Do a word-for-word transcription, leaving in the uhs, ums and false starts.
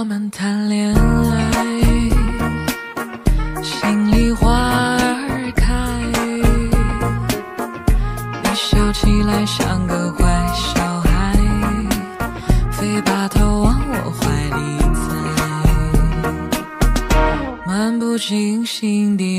我们谈恋爱，心里花儿开，你笑起来像个坏小孩，非把头往我怀里栽，漫不经心地